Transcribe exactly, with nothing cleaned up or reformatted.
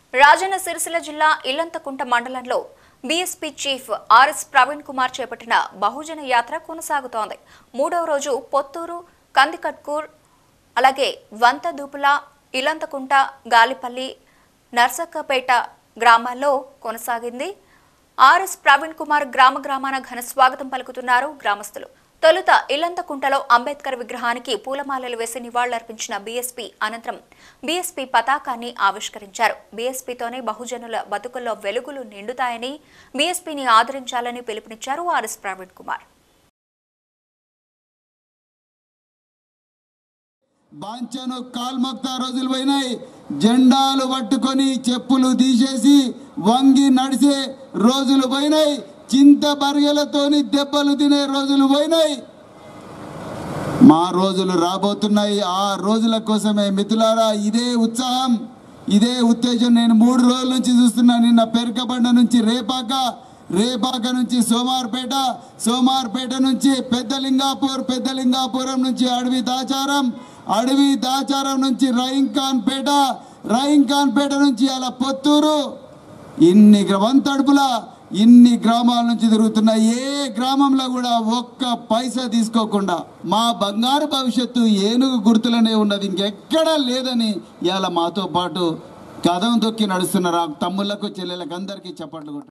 రాజన్న సిరిసిల్ల జిల్లా ఇల్లంతకుంట మండలంలో BSP chief RS Praveen Kumar చేపట్టిన బహుజన యాత్ర కొనసాగుతోంది. మూడవ రోజు పొత్తూరు, కందికట్కూర్, అలాగే వంతదూపుల, ఇల్లంతకుంట, గాలిపల్లి, నర్సక్కపేట గ్రామాల్లో కొనసాగింది. ఆర్ఎస్ ప్రవీణ్ కుమార్ గ్రామ గ్రామాన ఘన స్వాగతం పలుకుతున్నారు గ్రామస్తులు. తొలుత ఇల్లంతకుంటలో అంబేద్కర్ విగ్రహానికి పూలమాలలు వేసి నివాళులర్పించిన బీఎస్పీ అనంతరం బీఎస్పీ పతాకాన్ని ఆవిష్కరించారు. బీఎస్పీతోనే బహుజనుల బతుకుల్లో వెలుగులు నిండుతాయని, బీఎస్పీని ఆదరించాలని పిలుపునిచ్చారు ఆర్ఎస్ ప్రవీణ్ కుమార్. బాంచను కాల్మక్తా రోజులు పోయినాయి. జెండాలు పట్టుకొని చెప్పులు తీసేసి వంగి నడిచే రోజులు పోయినాయి. చింత బరిగెలతోని దెబ్బలు తినే రోజులు పోయినాయి. మా రోజులు రాబోతున్నాయి. ఆ రోజుల కోసమే మిత్రులారా, ఇదే ఉత్సాహం, ఇదే ఉత్తేజం నేను మూడు రోజుల నుంచి చూస్తున్నా. నిన్న పెరకబండ నుంచి రేపాక, రేపాక నుంచి సోమార్పేట, సోమార్పేట నుంచి పెద్దలింగాపూర్, పెద్దలింగాపురం నుంచి అడవి దాచారం, అడవి దాచారం నుంచి రయింఖాన్ పేట, రయింఖాన్ పేట నుంచి అలా పొత్తూరు, ఇన్ని వంతడుపుల ఇన్ని గ్రామాల నుంచి తిరుగుతున్న ఏ గ్రామంలో కూడా ఒక్క పైసా తీసుకోకుండా మా బంగారు భవిష్యత్తు ఏనుగు గుర్తులనే ఉన్నది, ఇంకెక్కడా లేదని ఇవాళ మాతో పాటు కదం తొక్కి నడుస్తున్నారు. తమ్ముళ్లకు చెల్లెలకు అందరికీ చప్పట్లు కొట్టు.